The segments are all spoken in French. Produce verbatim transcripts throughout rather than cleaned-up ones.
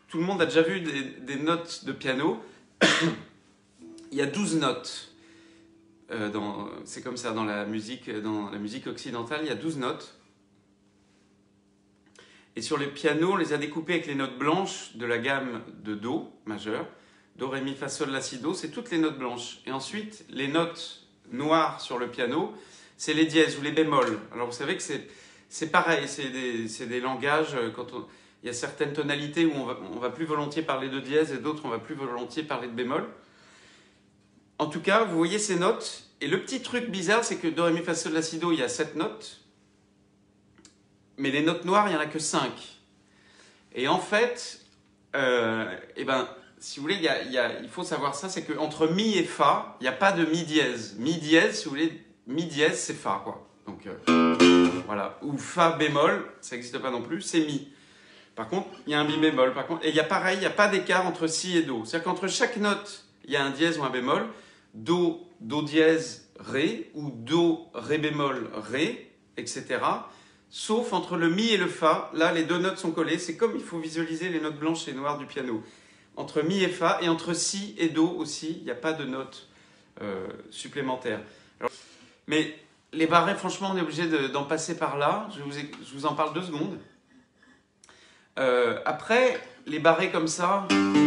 tout le monde a déjà vu des, des notes de piano. Il y a douze notes. Euh, c'est comme ça dans la musique, dans la musique occidentale, il y a douze notes. Et sur les pianos, on les a découpées avec les notes blanches de la gamme de Do majeur. Do, Ré, Mi, Fa, Sol, La, Si, Do, c'est toutes les notes blanches. Et ensuite, les notes noires sur le piano, c'est les dièses ou les bémols. Alors vous savez que c'est pareil, c'est des, des langages, quand on, il y a certaines tonalités où on va, on va plus volontiers parler de dièse et d'autres on va plus volontiers parler de bémol. En tout cas, vous voyez ces notes. Et le petit truc bizarre, c'est que Do, Ré, Mi, Fa, Sol, La, Si, Do, il y a sept notes. Mais les notes noires, il n'y en a que cinq. Et en fait, euh, eh ben, si vous voulez, il, y a, il, y a, il faut savoir ça, c'est qu'entre Mi et Fa, il n'y a pas de Mi dièse. Mi dièse, si vous voulez, Mi dièse, c'est Fa, quoi. Donc, euh, voilà. Ou Fa bémol, ça n'existe pas non plus, c'est Mi. Par contre, il y a un Mi bémol. Par contre, et il y a pareil, il n'y a pas d'écart entre Si et Do. C'est-à-dire qu'entre chaque note, il y a un dièse ou un bémol. Do, Do dièse, Ré, ou Do, Ré bémol, Ré, et cetera. Sauf entre le Mi et le Fa, là les deux notes sont collées, c'est comme il faut visualiser les notes blanches et noires du piano. Entre Mi et Fa, et entre Si et Do aussi, il n'y a pas de notes euh, supplémentaires. Alors, mais les barrés, franchement, on est obligé d'en passer par là, je vous, ai, je vous en parle deux secondes. Euh, après, les barrés comme ça,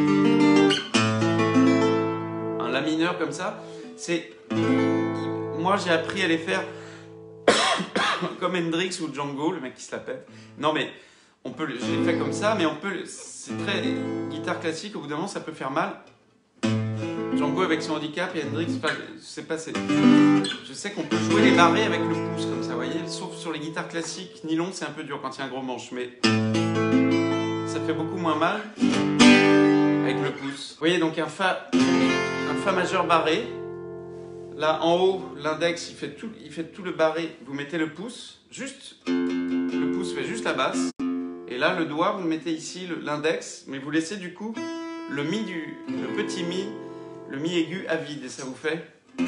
un La mineur comme ça, c'est... Moi j'ai appris à les faire comme Hendrix ou Django, le mec qui se la pète. Non mais, on peut, je l'ai fait comme ça, mais on peut, c'est très guitare classique, au bout d'un moment ça peut faire mal. Django avec son handicap et Hendrix, enfin, je sais pas, c'est... Je sais qu'on peut jouer les barrés avec le pouce comme ça, vous voyez, sauf sur les guitares classiques, nylon c'est un peu dur quand il y a un gros manche, mais ça fait beaucoup moins mal avec le pouce. Vous voyez, donc un Fa, un Fa majeur barré. Là, en haut, l'index, il fait tout, il fait tout le barré. Vous mettez le pouce, juste, le pouce fait juste la basse. Et là, le doigt, vous le mettez ici, l'index, mais vous laissez du coup le mi du, le petit mi, le mi aigu à vide, et ça vous fait.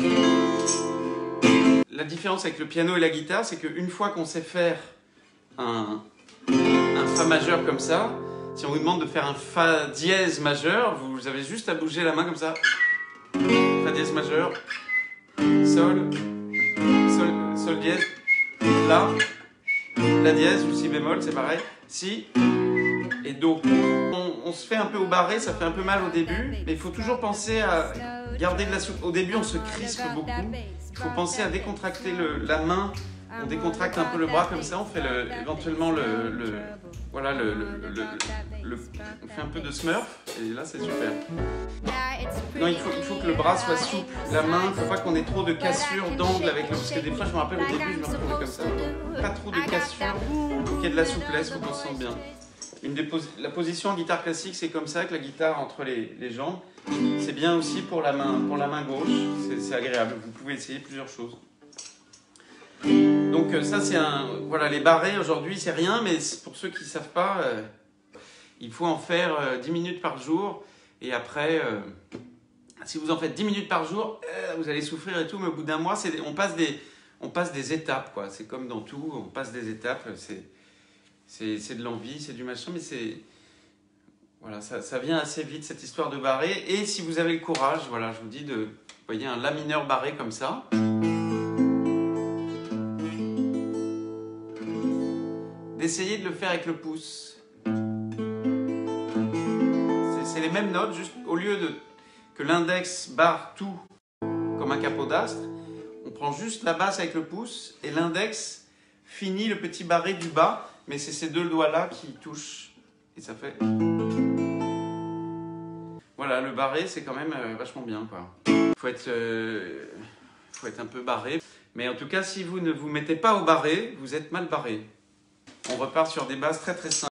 La différence avec le piano et la guitare, c'est qu'une fois qu'on sait faire un, un Fa majeur comme ça, si on vous demande de faire un Fa dièse majeur, vous avez juste à bouger la main comme ça. Fa dièse majeur. Sol, sol, sol dièse, La, La dièse ou Si bémol, c'est pareil, Si et Do. On, on se fait un peu au barré, ça fait un peu mal au début, mais il faut toujours penser à garder de la souplesse. Au début, on se crispe beaucoup, il faut penser à décontracter le, la main, on décontracte un peu le bras comme ça, on fait le, éventuellement le, le, voilà, le, le, le, le, on fait un peu de smurf, et là c'est super. Non, il faut, il faut que le bras soit souple, la main, il ne faut pas qu'on ait trop de cassure d'angle avec le... Parce que des fois, je me rappelle au début, je me retrouvais comme ça. Donc, pas trop de cassure, il faut qu'il y ait de la souplesse, il faut qu'on se sente bien. Une des posi... La position en guitare classique, c'est comme ça, avec la guitare entre les, les jambes. C'est bien aussi pour la main, pour la main gauche, c'est agréable. Vous pouvez essayer plusieurs choses. Donc ça, c'est un... Voilà, les barrés, aujourd'hui, c'est rien, mais pour ceux qui ne savent pas, euh, il faut en faire euh, dix minutes par jour, et après... Euh, si vous en faites dix minutes par jour, euh, vous allez souffrir et tout, mais au bout d'un mois, on passe, des, on passe des étapes, quoi. C'est comme dans tout, on passe des étapes, c'est de l'envie, c'est du machin, mais c'est... Voilà, ça, ça vient assez vite, cette histoire de barré. Et si vous avez le courage, voilà, je vous dis de... Vous voyez, un La mineur barré comme ça. D'essayer de le faire avec le pouce. C'est les mêmes notes, juste au lieu de... que l'index barre tout comme un capot d'astre, on prend juste la basse avec le pouce et l'index finit le petit barré du bas, mais c'est ces deux doigts-là qui touchent et ça fait... Voilà, le barré, c'est quand même euh, vachement bien, quoi. Faut être, euh, faut être un peu barré, mais en tout cas, si vous ne vous mettez pas au barré, vous êtes mal barré. On repart sur des bases très très simples.